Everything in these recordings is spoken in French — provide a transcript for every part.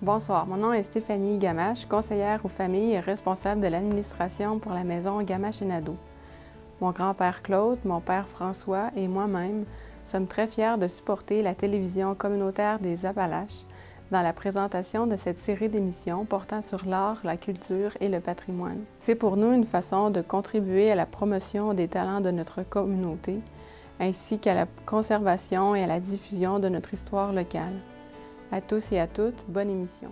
Bonsoir, mon nom est Stéphanie Gamache, conseillère aux familles et responsable de l'administration pour la maison Gamache et Nadeau. Mon grand-père Claude, mon père François et moi-même sommes très fiers de supporter la télévision communautaire des Appalaches dans la présentation de cette série d'émissions portant sur l'art, la culture et le patrimoine. C'est pour nous une façon de contribuer à la promotion des talents de notre communauté, ainsi qu'à la conservation et à la diffusion de notre histoire locale. À tous et à toutes, bonne émission.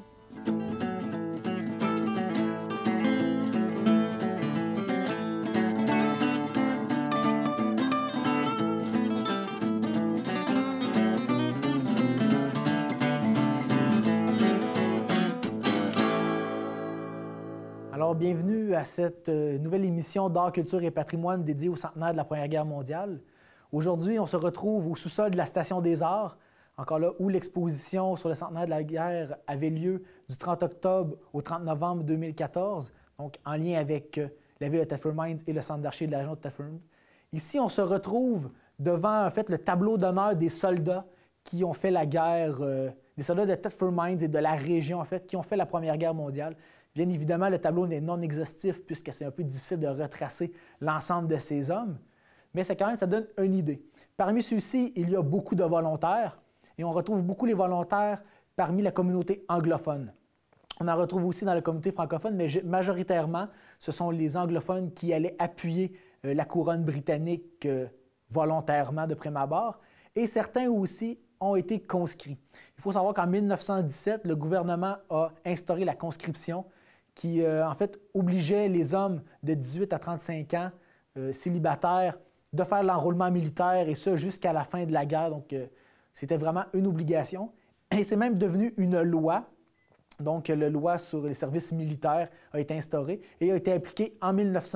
Alors, bienvenue à cette nouvelle émission d'art, culture et patrimoine dédiée au centenaire de la Première Guerre mondiale. Aujourd'hui, on se retrouve au sous-sol de la Station des Arts, encore là où l'exposition sur le centenaire de la guerre avait lieu du 30 octobre au 30 novembre 2014, donc en lien avec la ville de Thetford Mines et le centre d'archives de la région de Thetford. Ici, on se retrouve devant en fait, le tableau d'honneur des soldats qui ont fait la guerre, des soldats de Thetford Mines et de la région en fait, qui ont fait la Première Guerre mondiale. Bien évidemment, le tableau n'est non exhaustif puisque c'est un peu difficile de retracer l'ensemble de ces hommes, mais ça, quand même, ça donne une idée. Parmi ceux-ci, il y a beaucoup de volontaires. Et on retrouve beaucoup les volontaires parmi la communauté anglophone. On en retrouve aussi dans la communauté francophone, mais majoritairement, ce sont les anglophones qui allaient appuyer la couronne britannique volontairement de prime abord. Et certains aussi ont été conscrits. Il faut savoir qu'en 1917, le gouvernement a instauré la conscription qui, en fait, obligeait les hommes de 18 à 35 ans célibataires de faire l'enrôlement militaire, et ça jusqu'à la fin de la guerre. Donc, c'était vraiment une obligation. Et c'est même devenu une loi. Donc, la loi sur les services militaires a été instaurée et a été appliquée en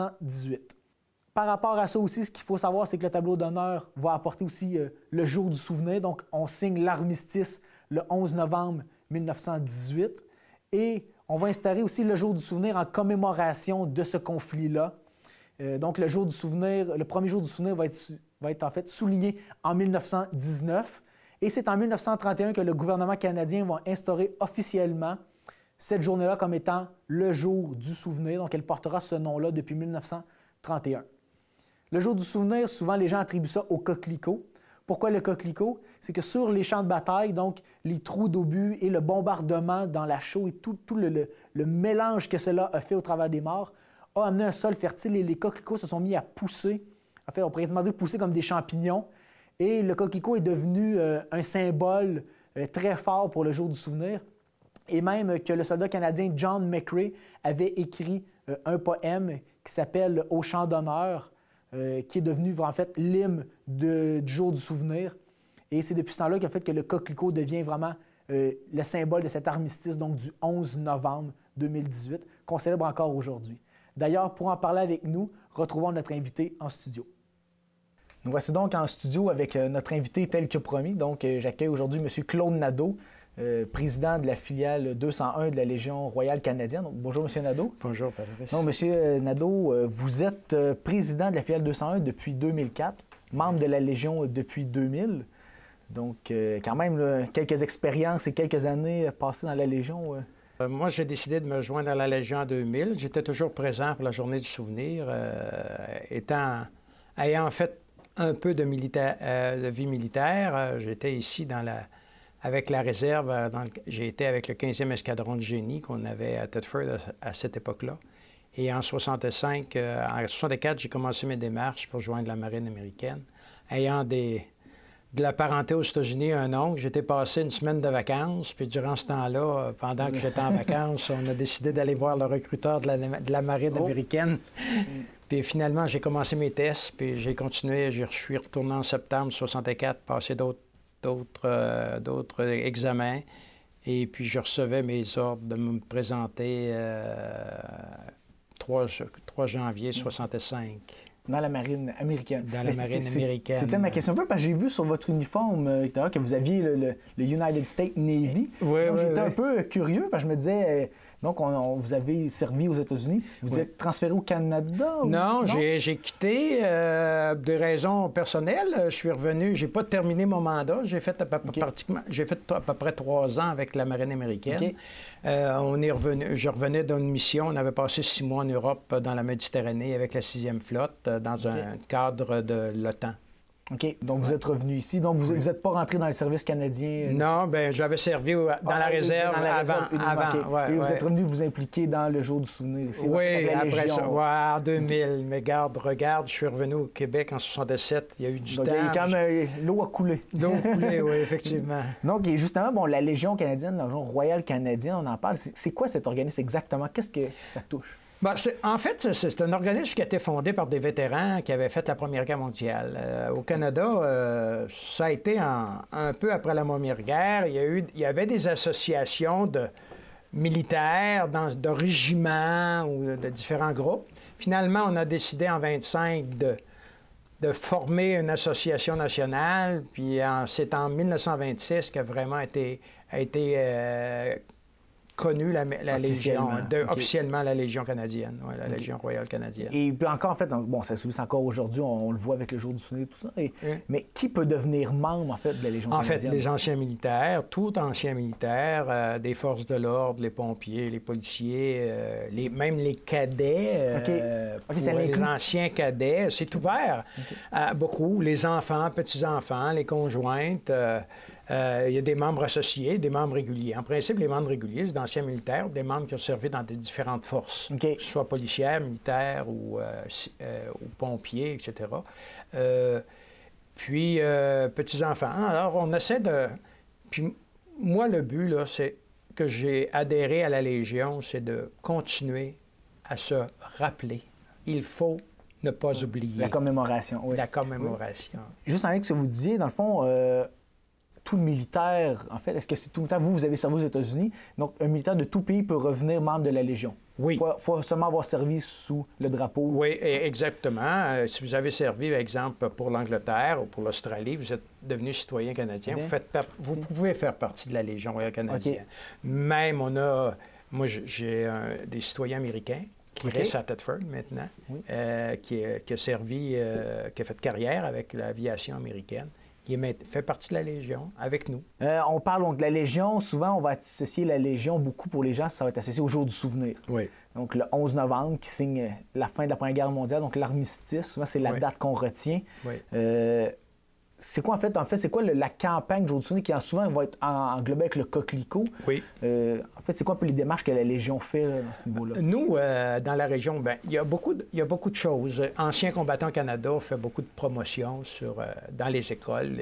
1918. Par rapport à ça aussi, ce qu'il faut savoir, c'est que le tableau d'honneur va apporter aussi le jour du souvenir. Donc, on signe l'armistice le 11 novembre 1918. Et on va instaurer aussi le jour du souvenir en commémoration de ce conflit-là. Donc, le jour du souvenir, le premier jour du souvenir va être en fait souligné en 1919. Et c'est en 1931 que le gouvernement canadien va instaurer officiellement cette journée-là comme étant le jour du souvenir. Donc, elle portera ce nom-là depuis 1931. Le jour du souvenir, souvent, les gens attribuent ça au coquelicot. Pourquoi le coquelicot? C'est que sur les champs de bataille, donc les trous d'obus et le bombardement dans la chaux et tout le mélange que cela a fait au travers des morts a amené un sol fertile et les coquelicots se sont mis à pousser. En fait, on pourrait quasiment dire pousser comme des champignons. Et le coquelicot est devenu un symbole très fort pour le jour du souvenir. Et même que le soldat canadien John McCrae avait écrit un poème qui s'appelle « Au champ d'honneur », qui est devenu en fait l'hymne du jour du souvenir. Et c'est depuis ce temps-là qu'en fait que le coquelicot devient vraiment le symbole de cet armistice, donc du 11 novembre 2018, qu'on célèbre encore aujourd'hui. D'ailleurs, pour en parler avec nous, retrouvons notre invité en studio. Nous voici donc en studio avec notre invité tel que promis. Donc, j'accueille aujourd'hui M. Claude Nadeau, président de la filiale 201 de la Légion royale canadienne. Donc, bonjour, M. Nadeau. Bonjour, Patrice. Donc, M. Nadeau, vous êtes président de la filiale 201 depuis 2004, membre de la Légion depuis 2000. Donc, quand même, là, quelques expériences et quelques années passées dans la Légion. Moi, j'ai décidé de me joindre à la Légion en 2000. J'étais toujours présent pour la Journée du souvenir, ayant fait un peu de vie militaire. J'étais ici avec la réserve. J'ai été avec le 15e escadron de génie qu'on avait à Thetford à cette époque-là. Et en 64, j'ai commencé mes démarches pour joindre la marine américaine. Ayant de la parenté aux États-Unis, un oncle, j'étais passé une semaine de vacances. Puis durant ce temps-là, pendant que j'étais en vacances, on a décidé d'aller voir le recruteur de la marine américaine. Puis finalement, j'ai commencé mes tests, puis j'ai continué. Je suis retourné en septembre 64, passer d'autres examens. Et puis je recevais mes ordres de me présenter 3 janvier 65. Dans la marine américaine. Dans la marine américaine. C'était ma question un peu, parce que j'ai vu sur votre uniforme que vous aviez le United States Navy. Oui, J'étais un peu curieux, parce que je me disais, Donc, vous avez servi aux États-Unis. Vous êtes transféré au Canada? Non, j'ai quitté des raisons personnelles. Je suis revenu, j'ai pas terminé mon mandat. J'ai fait à peu près 3 ans avec la marine américaine. Je revenais d'une mission. On avait passé 6 mois en Europe, dans la Méditerranée, avec la 6e flotte, dans un cadre de l'OTAN. OK. Donc, vous êtes revenu ici. Donc, vous n'êtes pas rentré dans les services canadiens? Non, bien, j'avais servi dans la réserve avant. Et vous êtes revenu vous impliquer dans le Jour du souvenir ici? Oui, après ça, en 2000. Mais regarde, je suis revenu au Québec en 67. Il y a eu du temps. Quand même, l'eau a coulé. L'eau a coulé, oui, effectivement. Donc, justement, bon, la Légion canadienne, la Légion royale canadienne, on en parle. C'est quoi cet organisme exactement? Qu'est-ce que ça touche? Bien, en fait, c'est un organisme qui a été fondé par des vétérans qui avaient fait la Première Guerre mondiale. Au Canada, ça a été un peu après la Première Guerre. Il y avait des associations de militaires, de régiments ou de différents groupes. Finalement, on a décidé en 1925 de former une association nationale. Puis c'est en 1926 qu'a vraiment été connue la Légion, officiellement la Légion canadienne, la Légion royale canadienne. Et puis encore, en fait, bon, ça subit encore aujourd'hui, on le voit avec le Jour du souvenir, tout ça. Mais qui peut devenir membre, en fait, de la Légion canadienne? En fait, les anciens militaires, tout ancien militaire, des forces de l'ordre, les pompiers, les policiers, même les cadets, les anciens cadets, c'est ouvert à beaucoup, les enfants, petits-enfants, les conjointes. Il y a des membres associés, des membres réguliers. En principe, les membres réguliers, c'est d'anciens militaires, des membres qui ont servi dans des différentes forces, que ce soit policières, militaires ou pompiers, etc. Puis, petits-enfants. Alors, on essaie de... Puis, moi, le but, là, c'est que j'ai adhéré à la Légion, c'est de continuer à se rappeler. Il faut ne pas oublier. La commémoration, oui. La commémoration. Oui. Juste en lien avec ce que vous disiez, dans le fond... tout militaire, en fait, est-ce que c'est tout militaire? Vous avez servi aux États-Unis, donc un militaire de tout pays peut revenir membre de la Légion. Oui. Il faut seulement avoir servi sous le drapeau. Oui, exactement. Si vous avez servi, par exemple, pour l'Angleterre ou pour l'Australie, vous êtes devenu citoyen canadien, vous pouvez faire partie de la Légion royale canadienne. Même, moi, j'ai des citoyens américains qui reste à Thetford maintenant, qui a servi, qui a fait carrière avec l'aviation américaine, qui fait partie de la Légion avec nous. On parle donc de la Légion. Souvent, on va associer la Légion beaucoup pour les gens, ça va être associé au Jour du souvenir. Oui. Donc, le 11 novembre, qui signe la fin de la Première Guerre mondiale, donc l'armistice. Souvent, c'est la date qu'on retient. Oui. C'est quoi, en fait, c'est quoi la campagne Jour du souvenir qui souvent va être englobée avec le coquelicot? Oui. En fait, c'est quoi un peu les démarches que la Légion fait là, à ce niveau-là? Nous, dans la région, il y a beaucoup de choses. Anciens combattants Canada fait beaucoup de promotions dans les écoles.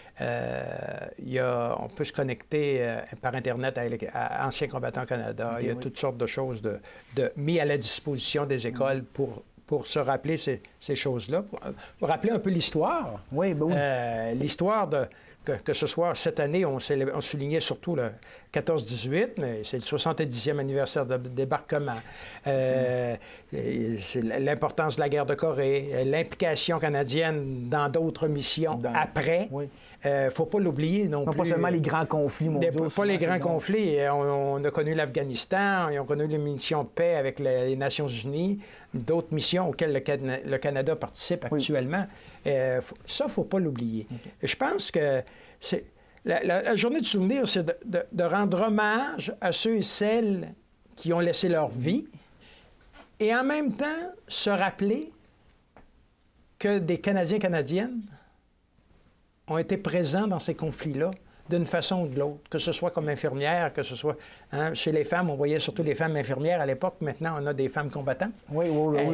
On peut se connecter par Internet à Anciens combattants Canada. Il y a toutes sortes de choses mis à la disposition des écoles pour se rappeler ces choses-là, pour rappeler un peu l'histoire. Oui, ben oui. L'histoire que ce soit cette année, on soulignait surtout le 14-18, mais c'est le 70e anniversaire de débarquement. C'est l'importance de la guerre de Corée, l'implication canadienne dans d'autres missions après. Oui. Il ne faut pas l'oublier non plus. Pas seulement les grands conflits mondiaux. Pas les grands conflits. On a connu l'Afghanistan, on a connu les missions de paix avec les Nations unies, d'autres missions auxquelles le Canada participe actuellement. Ça, il ne faut pas l'oublier. Je pense que la journée du souvenir, c'est de rendre hommage à ceux et celles qui ont laissé leur vie et en même temps se rappeler que des Canadiens et Canadiennes ont été présents dans ces conflits-là d'une façon ou de l'autre, que ce soit comme infirmières, que ce soit chez les femmes, on voyait surtout les femmes infirmières à l'époque, maintenant on a des femmes combattantes. Oui.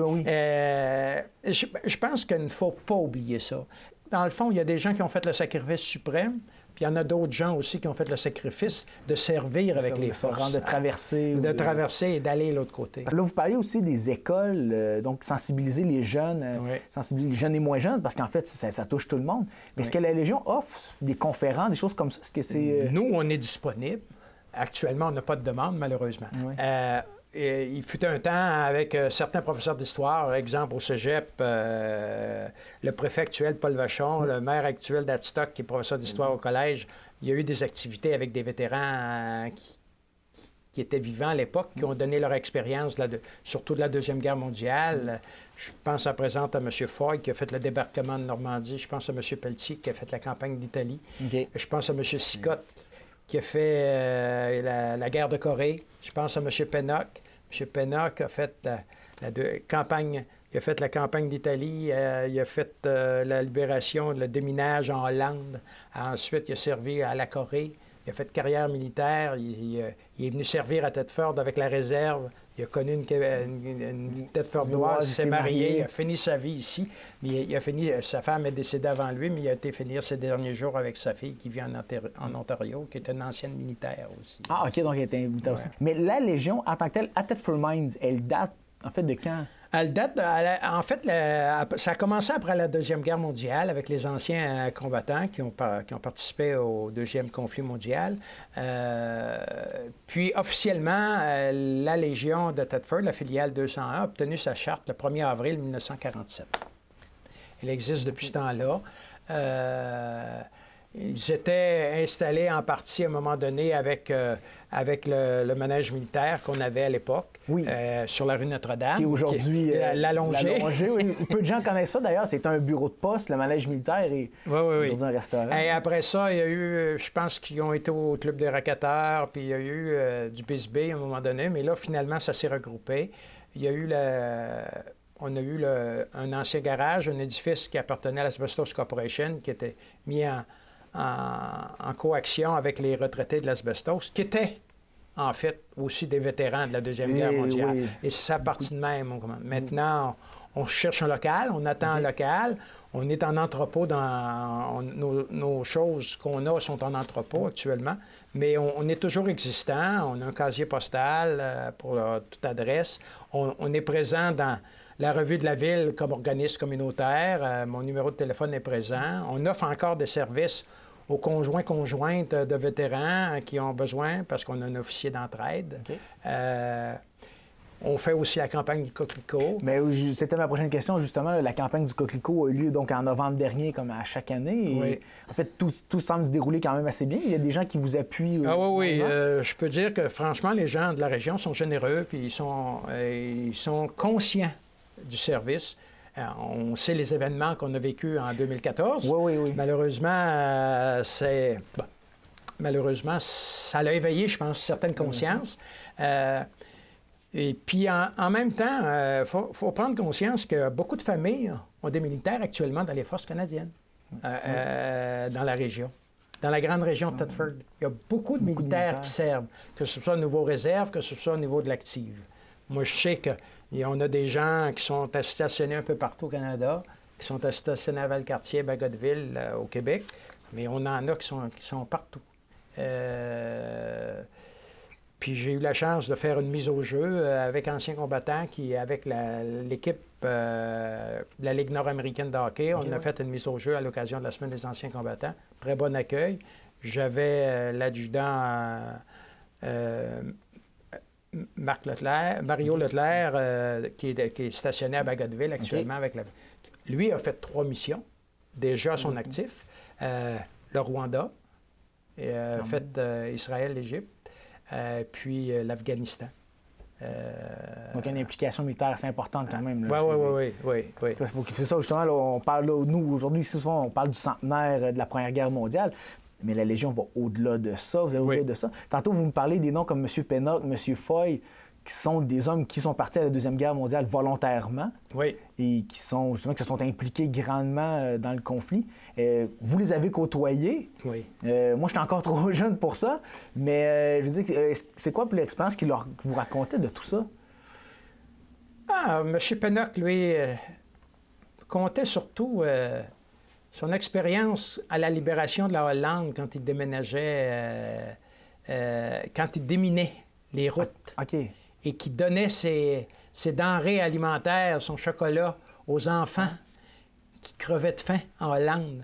Je pense qu'il ne faut pas oublier ça. Dans le fond, il y a des gens qui ont fait le sacrifice suprême, puis il y en a d'autres gens aussi qui ont fait le sacrifice de servir avec les forces. De traverser. De traverser et d'aller de l'autre côté. Là, vous parlez aussi des écoles, donc sensibiliser les jeunes, sensibiliser les jeunes et moins jeunes, parce qu'en fait, ça touche tout le monde. Mais est-ce que la Légion offre des conférences, des choses comme ça? Est-ce que c'est... Nous, on est disponible. Actuellement, on n'a pas de demande, malheureusement. Il fut un temps avec certains professeurs d'histoire, exemple au cégep, le préfet actuel, Paul Vachon, le maire actuel d'Adstock, qui est professeur d'histoire au collège. Il y a eu des activités avec des vétérans qui étaient vivants à l'époque, qui ont donné leur expérience, surtout de la Deuxième Guerre mondiale. Je pense à présent à M. Foy, qui a fait le débarquement de Normandie. Je pense à M. Pelletier, qui a fait la campagne d'Italie. Okay. Je pense à M. Sicotte, qui a fait la guerre de Corée. Je pense à M. Pennock. M. Pennock a fait campagne... Il a fait la campagne d'Italie, il a fait la libération, le déminage en Hollande. Ensuite, il a servi à la Corée. Il a fait carrière militaire. Il est venu servir à Thetford avec la réserve. Il a connu une Thetfordoise, il s'est marié, il a fini sa vie ici. Mais sa femme est décédée avant lui, mais il a été finir ses derniers jours avec sa fille qui vit en Ontario, qui est une ancienne militaire aussi. Ah, OK, donc elle était militaire aussi. Mais la Légion, en tant que telle, à Thetford Mines, elle date, en fait, de quand? Elle date, en fait, ça a commencé après la Deuxième Guerre mondiale avec les anciens combattants qui ont participé au Deuxième conflit mondial. Puis, officiellement, la Légion de Thetford, la filiale 201, a obtenu sa charte le 1er avril 1947. Elle existe depuis ce temps-là. Ils étaient installés en partie à un moment donné avec le manège militaire qu'on avait à l'époque, sur la rue Notre-Dame. Qui est aujourd'hui l'allongé. Oui. Peu de gens connaissent ça d'ailleurs. C'est un bureau de poste, le manège militaire, et aujourd'hui un restaurant. Et après ça, il y a eu, je pense qu'ils ont été au Club des racketteurs, puis il y a eu du Bisbee à un moment donné, mais là, finalement, ça s'est regroupé. Il y a eu on a eu un ancien garage, un édifice qui appartenait à l'Asbestos Corporation, qui était mis en coaction avec les retraités de l'asbestos, qui étaient, en fait, aussi des vétérans de la Deuxième Guerre mondiale. Oui. Et c'est ça partie de même. Maintenant, on cherche un local, on attend un local, on est en entrepôt nos choses qu'on a sont en entrepôt actuellement, mais on est toujours existant, on a un casier postal pour toute adresse, on est présent dans la revue de la ville comme organisme communautaire. Mon numéro de téléphone est présent. On offre encore des services aux conjointes de vétérans qui ont besoin parce qu'on a un officier d'entraide. Okay. On fait aussi la campagne du Coquelicot. Mais c'était ma prochaine question, justement. La campagne du Coquelicot a eu lieu donc en novembre dernier, comme à chaque année. Et en fait, tout semble se dérouler quand même assez bien. Il y a des gens qui vous appuient. Oui. Je peux dire que, franchement, les gens de la région sont généreux puis ils sont conscients du service. On sait les événements qu'on a vécus en 2014. Oui. Malheureusement, malheureusement, ça l'a éveillé, je pense, certaines consciences. Et puis, en même temps, il faut prendre conscience que beaucoup de familles ont des militaires actuellement dans les forces canadiennes, dans la région. Dans la grande région de Thetford, il y a beaucoup de militaires qui servent, que ce soit au niveau réserve, que ce soit au niveau de l'active. Moi, je sais qu'on a des gens qui sont stationnés un peu partout au Canada, qui sont stationnés à Valcartier, Bagotville, au Québec, mais on en a qui sont partout. Puis j'ai eu la chance de faire une mise au jeu avec anciens combattants avec l'équipe de la Ligue nord-américaine de hockey. On a fait une mise au jeu à l'occasion de la Semaine des anciens combattants. Très bon accueil. J'avais l'adjudant Mario Leclerc, qui est stationné à Bagotville actuellement. Lui a fait 3 missions, déjà à son actif. Le Rwanda, Israël, l'Égypte, puis l'Afghanistan. Donc, une implication militaire assez importante quand même. Oui. C'est ça, justement, là, on parle, nous, aujourd'hui, souvent, on parle du centenaire de la Première Guerre mondiale, mais la Légion va au-delà de ça. Vous allez au-delà de ça. Tantôt, vous me parlez des noms comme M. Pennock, M. Foy, qui sont des hommes qui sont partis à la Deuxième Guerre mondiale volontairement et qui se sont impliqués grandement dans le conflit. Vous les avez côtoyés. Oui. Moi, je suis encore trop jeune pour ça, mais je veux dire, c'est quoi l'expérience qu'ils vous racontaient de tout ça? M. Pennock, lui, comptait surtout son expérience à la libération de la Hollande quand il déménageait, quand il déminait les routes. OK. Et qui donnait ses denrées alimentaires, son chocolat aux enfants qui crevaient de faim en Hollande.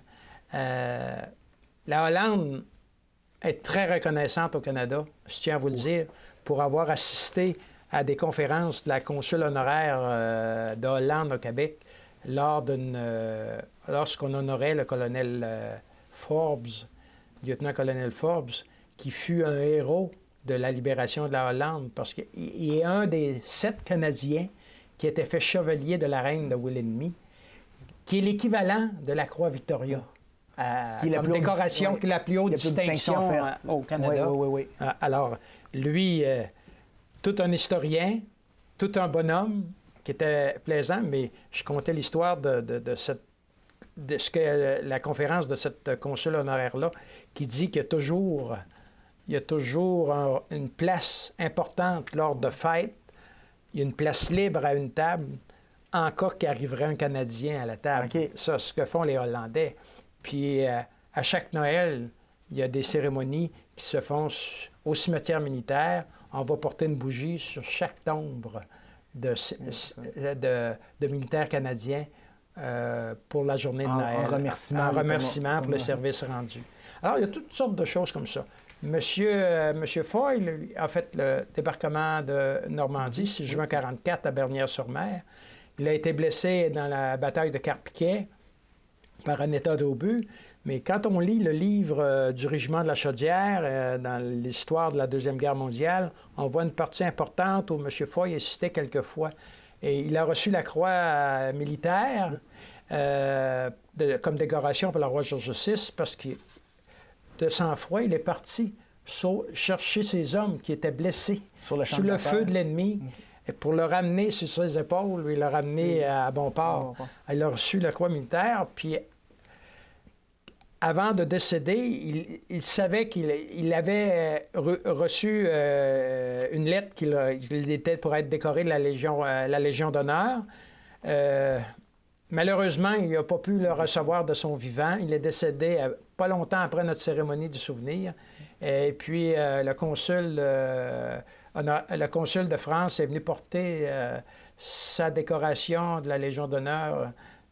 La Hollande est très reconnaissante au Canada, je tiens à vous le dire, pour avoir assisté à des conférences de la consul honoraire de Hollande au Québec lorsqu'on honorait le colonel Forbes, lieutenant-colonel Forbes, qui fut un héros de la libération de la Hollande, parce qu'il est un des 7 Canadiens qui a été fait chevalier de la reine de Wilhelmie, qui est l'équivalent de la Croix Victoria, comme décoration, qui est la plus haute distinction au Canada. Oui. Alors, lui, tout un historien, tout un bonhomme, qui était plaisant, mais je comptais l'histoire de ce que la conférence de cette consul honoraire-là, qui dit qu'il y a toujours une place importante lors de fêtes, il y a une place libre à une table, en cas qu'arriverait un Canadien à la table. Okay. Ça, ce que font les Hollandais. Puis, à chaque Noël, il y a des cérémonies qui se font au cimetière militaire. On va porter une bougie sur chaque tombe de militaires canadiens pour la journée de Noël. En remerciement. Pour le service rendu. Alors, il y a toutes sortes de choses comme ça. Monsieur Foy a fait le débarquement de Normandie, 6 juin 1944, à Bernières-sur-Mer. Il a été blessé dans la bataille de Carpiquet par un état d'obus. Mais quand on lit le livre du régiment de la Chaudière, dans l'histoire de la Deuxième Guerre mondiale, on voit une partie importante où M. Foy est cité quelquefois. Et il a reçu la croix militaire comme décoration par le roi George VI parce que, de sang-froid, il est parti chercher ses hommes qui étaient blessés sous le feu de l'ennemi. Et pour le ramener sur ses épaules, il l'a ramené à Bonport. Il a reçu la croix militaire, puis avant de décéder, il savait qu'il avait reçu une lettre qu'il était pour être décoré de la Légion d'honneur. Malheureusement, il n'a pas pu le recevoir de son vivant. Il est décédé pas longtemps après notre cérémonie du souvenir. Et puis, le consul de France est venu porter sa décoration de la Légion d'honneur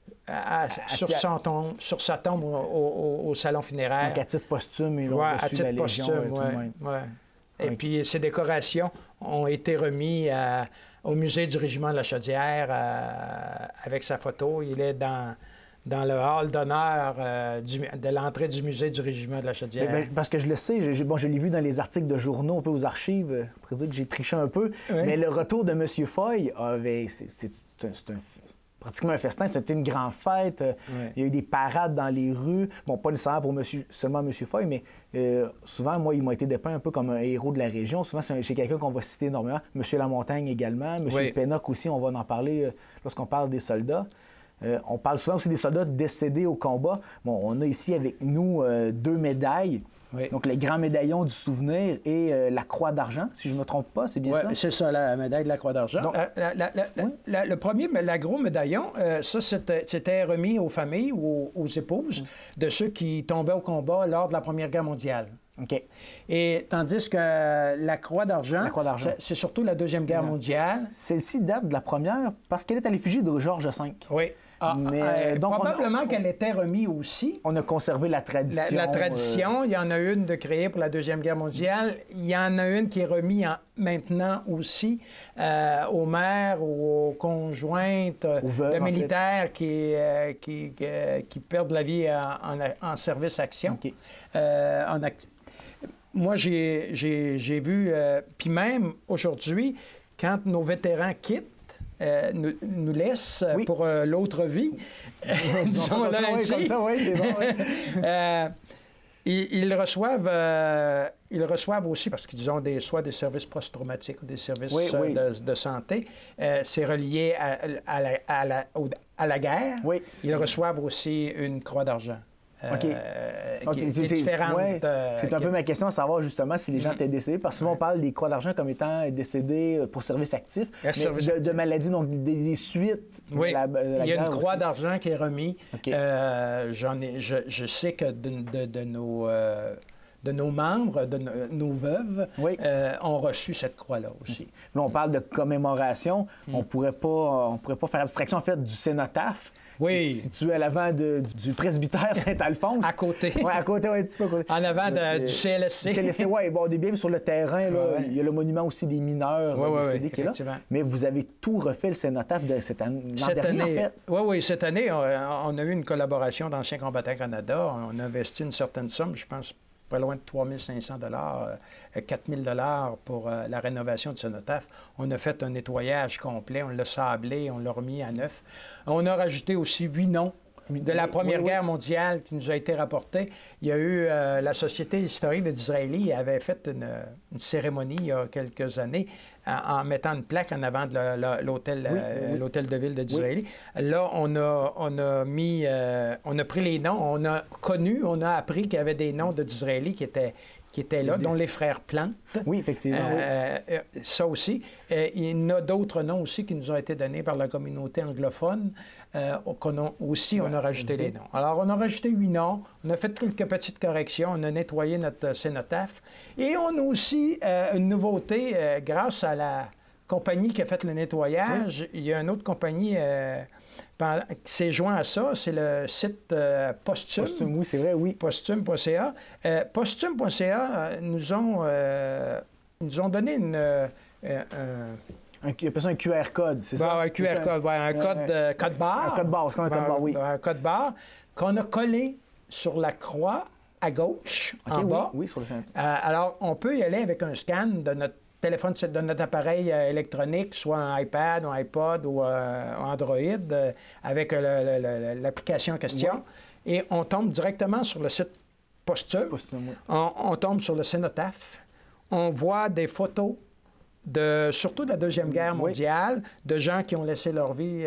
sur sa tombe au salon funéraire. Donc, à titre posthume, ils ont reçu la Légion. Et puis, ces décorations ont été remises au musée du régiment de la Chaudière avec sa photo. Il est dans le hall d'honneur de l'entrée du musée du régiment de la Chaudière. Parce que je le sais, je l'ai vu dans les articles de journaux, un peu aux archives, pour dire que j'ai triché un peu, mais le retour de M. Foy, c'est pratiquement un festin, c'était une grande fête. Il y a eu des parades dans les rues. Bon, pas nécessairement pour seulement M. Foy, mais souvent, moi, il m'a été dépeint un peu comme un héros de la région. Souvent, c'est quelqu'un qu'on va citer énormément. M. Lamontagne également. M. Pennock aussi, on va en parler lorsqu'on parle des soldats. On parle souvent aussi des soldats décédés au combat. Bon, on a ici avec nous 2 médailles. Oui. Donc, le grand médaillon du souvenir et la croix d'argent, si je ne me trompe pas, c'est bien ça? Oui, c'est ça, la médaille de la croix d'argent. Le premier, le gros médaillon, ça, c'était remis aux familles ou aux épouses de ceux qui tombaient au combat lors de la Première Guerre mondiale. OK. Et tandis que la croix d'argent, c'est surtout la Deuxième Guerre mondiale. Celle-ci date de la première parce qu'elle est à l'effigie de Georges V. Oui. Donc probablement qu'elle était remise aussi. On a conservé la tradition. La tradition, il y en a une de créée pour la Deuxième Guerre mondiale. Il y en a une qui est remise maintenant aussi aux mères ou aux conjointes de militaires qui perdent la vie en service-action. Okay. Moi, j'ai vu, puis même aujourd'hui, quand nos vétérans quittent, nous laissent pour l'autre vie, disons-le ainsi. Ils reçoivent aussi, parce qu'ils ont soit des services post-traumatiques ou des services de santé, c'est relié à la guerre. Oui. Ils reçoivent aussi une croix d'argent. Qui est différente. C'est un peu ma question, à savoir justement si les gens étaient décédés, parce que souvent on parle des croix d'argent comme étant décédés pour service actif, de maladies, donc des suites de la guerre. Il y a une croix d'argent qui est remise. Je sais que de nos membres, de nos veuves, ont reçu cette croix-là aussi. Là, on parle de commémoration. On pourrait pas faire abstraction, en fait, du cénotaphe. Oui. Situé à l'avant du presbytère Saint-Alphonse. À côté. Oui, à côté, un petit peu à côté. En avant du CLSC. CLSC, oui. Bon, on est bien sur le terrain. Là, il y a le monument aussi des mineurs décédés qui est là. Mais vous avez tout refait le cénotaphe de cette année. En fait. Oui, cette année, on a eu une collaboration d'Anciens combattants Canada. On a investi une certaine somme, je pense pas loin de 3 500 4 000 pour la rénovation du cénotaphe. On a fait un nettoyage complet, on l'a sablé, on l'a remis à neuf. On a rajouté aussi 8 noms de la Première Guerre mondiale qui nous a été rapporté. Il y a eu la Société historique des Israéliens avait fait une cérémonie il y a quelques années en mettant une plaque en avant de l'hôtel de ville de Disraeli. Là, on a pris les noms, on a appris qu'il y avait des noms de Disraéli qui étaient là, dont les frères Plante. Oui, effectivement. Ça aussi. Il y en a d'autres noms aussi qui nous ont été donnés par la communauté anglophone. On a rajouté les noms. Alors, on a rajouté 8 noms, on a fait quelques petites corrections, on a nettoyé notre cénotaphe. Et on a aussi une nouveauté, grâce à la compagnie qui a fait le nettoyage. Il y a une autre compagnie qui s'est joint à ça, c'est le site Posthume. Posthume, oui, c'est vrai, oui. Posthume.ca. Posthume.ca nous ont donné On appelle ça un QR code, c'est ça? Un QR code, un code barre. Un code barre, c'est comme un code barre, oui. Un code barre qu'on a collé sur la croix à gauche, en bas. Oui, sur le centre. Alors, on peut y aller avec un scan de notre téléphone, de notre appareil électronique, soit un iPad, un iPod ou Android, avec l'application en question. Oui. Et on tombe directement sur le site Posthume. On tombe sur le cénotaphe. On voit des photos surtout de la Deuxième Guerre mondiale, de gens qui ont laissé leur vie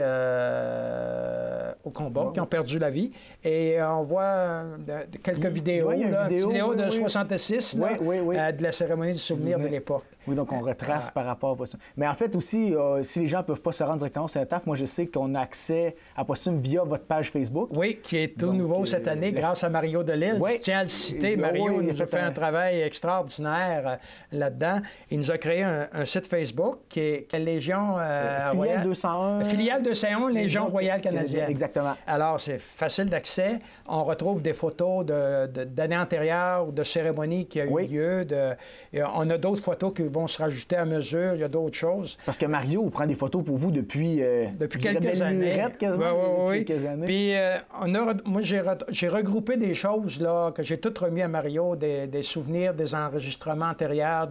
au combat, qui ont perdu la vie. Et on voit quelques vidéos, une vidéo de 66 de la cérémonie du souvenir de l'époque. Oui, donc on retrace par rapport à Posthume. Mais en fait aussi, si les gens ne peuvent pas se rendre directement au cénotaphe, moi je sais qu'on a accès à Posthume via votre page Facebook. Oui, qui est tout nouveau cette année grâce à Mario Delisle. Je tiens à le citer. Mario nous a fait un travail extraordinaire là-dedans. Il nous a créé un site Facebook qui est Légion Filiale 201. Filiale 201, Légion royale canadienne. Exactement. Alors, c'est facile d'accès. On retrouve des photos d'années antérieures ou de cérémonies qui ont eu lieu. On a d'autres photos qui vont se rajouter à mesure. Il y a d'autres choses. Parce que Mario prend des photos pour vous depuis quelques années. Quelques années. Puis, moi, j'ai regroupé des choses là, que j'ai toutes remis à Mario, des souvenirs, des enregistrements antérieurs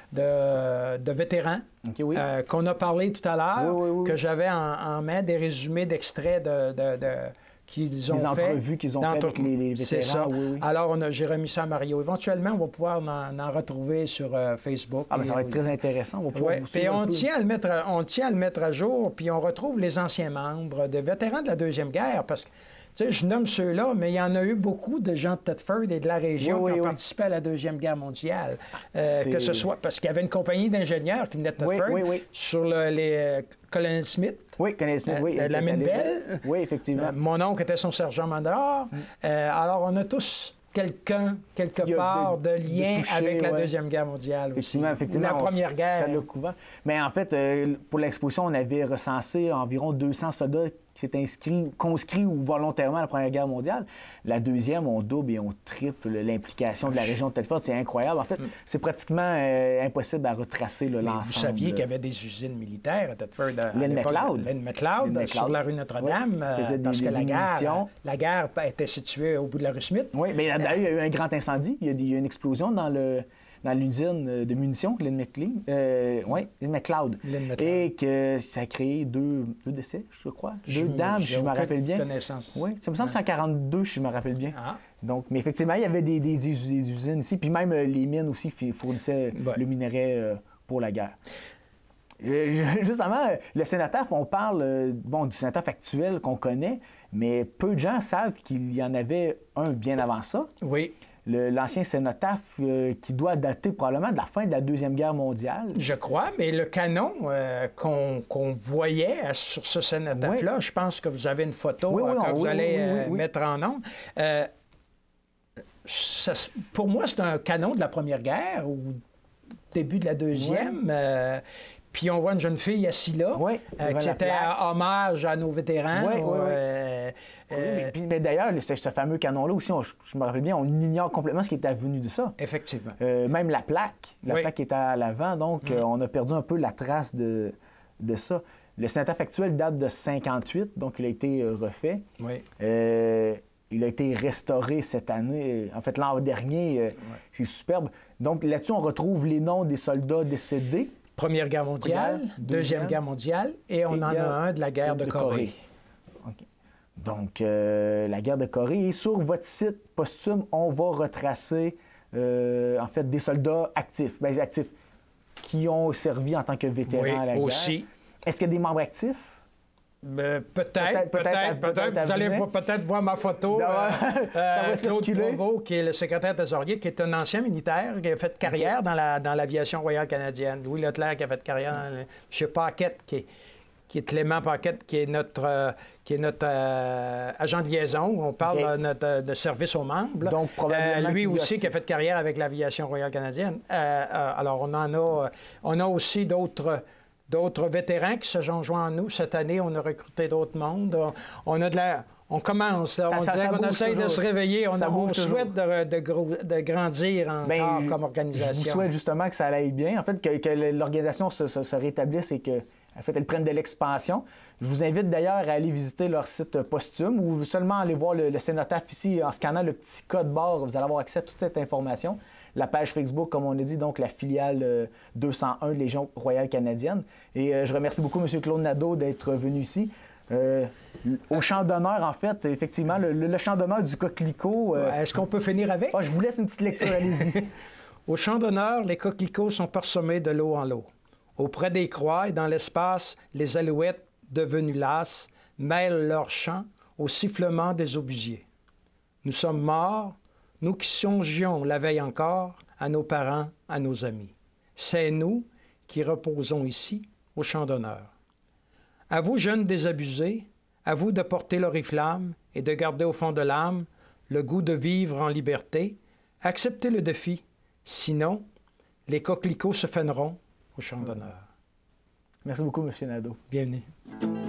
de vétérans. Qu'on a parlé tout à l'heure, que j'avais en main des résumés d'extraits qu'ils ont fait. Des entrevues qu'ils ont fait avec les vétérans. C'est ça. Alors, j'ai remis ça à Mario. Éventuellement, on va pouvoir en retrouver sur Facebook. Ah, mais ça va être très intéressant. On va pouvoir vous suivre. Puis on tient à le mettre à jour, puis on retrouve les anciens membres, des vétérans de la Deuxième Guerre, parce que tu sais, je nomme ceux-là, mais il y en a eu beaucoup de gens de Thetford et de la région qui ont participé à la Deuxième Guerre mondiale. Que ce soit parce qu'il y avait une compagnie d'ingénieurs qui venait de Thetford sur les Colonel Smith. Oui, Colonel Smith, la mine belle. Oui, effectivement. Mon oncle était son sergent-major. Alors, on a tous quelque part de lien avec la Deuxième Guerre mondiale aussi. Effectivement, la Première Guerre. Ça l'a couvert. Mais en fait, pour l'exposition, on avait recensé environ 200 soldats qui s'étaient conscrits ou volontairement à la Première Guerre mondiale. La Deuxième, on double et on triple l'implication de la région de Thetford. C'est incroyable. En fait, c'est pratiquement impossible à retracer l'ensemble. Vous saviez qu'il y avait des usines militaires à Thetford à Len McLeod, sur la rue Notre-Dame, parce que la gare était située au bout de la rue Smith. Oui, mais d'ailleurs, il y a eu un grand incendie. Il y a eu une explosion dans l'usine de munitions, Len McLeod. Et que ça a créé deux décès, je crois. Deux dames, si je me rappelle bien. Oui, ça me semble que c'est en 1942, si je me rappelle bien. Donc, mais effectivement, il y avait des usines ici. Puis même les mines aussi fournissaient le minerai pour la guerre. Justement, le cénotaphe, on parle du cénotaphe actuel qu'on connaît, mais peu de gens savent qu'il y en avait un bien avant ça. Oui. L'ancien cénotaphe qui doit dater probablement de la fin de la Deuxième Guerre mondiale. Je crois, mais le canon qu'on voyait sur ce cénotaphe-là, je pense que vous avez une photo que vous allez mettre en ondes. Pour moi, c'est un canon de la Première Guerre ou début de la Deuxième. Puis on voit une jeune fille assise là, qui était hommage à nos vétérans. Mais d'ailleurs, ce fameux canon-là aussi, je me rappelle bien, on ignore complètement ce qui est advenu de ça. Effectivement. Même la plaque est à l'avant, donc on a perdu un peu la trace de ça. Le cénotaphe actuel date de 1958, donc il a été refait. il a été restauré cette année. En fait, l'an dernier, c'est superbe. Donc là-dessus, on retrouve les noms des soldats décédés. Première Guerre mondiale, Deuxième Guerre mondiale, et on en a un de la guerre de Corée. Okay. Donc, la guerre de Corée. Et sur votre site posthume, on va retracer, en fait, des soldats actifs, actifs qui ont servi en tant que vétérans à la guerre. Aussi. Est-ce qu'il y a des membres actifs? Peut-être. Vous allez peut-être voir ma photo. Claude Provost, qui est le secrétaire trésorier, qui est un ancien militaire, qui a fait carrière dans l'aviation royale canadienne. Louis Leclerc, qui a fait carrière dans M. Paquette, qui est Clément Paquette, qui est notre agent de liaison. On parle de service aux membres. Donc, probablement lui aussi, qui a fait carrière avec l'aviation royale canadienne. Alors, on a aussi d'autres vétérans qui se sont joints à nous. Cette année, on a recruté d'autres mondes. On commence. On dirait qu'on essaye de se réveiller. On souhaite de grandir encore comme organisation. Je vous souhaite justement que ça aille bien. En fait, que l'organisation se rétablisse et qu'elle prenne de l'expansion. Je vous invite d'ailleurs à aller visiter leur site posthume ou seulement aller voir le cénotaphe ici. En scannant le petit code barre, vous allez avoir accès à toute cette information. La page Facebook, comme on a dit, donc la filiale 201 de Légion royale canadienne. Et je remercie beaucoup M. Claude Nadeau d'être venu ici. Au champ d'honneur, en fait, effectivement, le champ d'honneur du coquelicot. Est-ce qu'on peut finir avec? Je vous laisse une petite lecture, allez-y. Au champ d'honneur, les coquelicots sont parsemés de lot en lot. Auprès des croix et dans l'espace, les alouettes, devenues lasses, mêlent leur chant au sifflement des obusiers. Nous sommes morts, nous qui songions la veille encore à nos parents, à nos amis. C'est nous qui reposons ici au champ d'honneur. À vous, jeunes désabusés, à vous de porter l'oriflamme et de garder au fond de l'âme le goût de vivre en liberté. Acceptez le défi, sinon les coquelicots se faneront au champ d'honneur. Merci beaucoup, M. Nadeau. Bienvenue.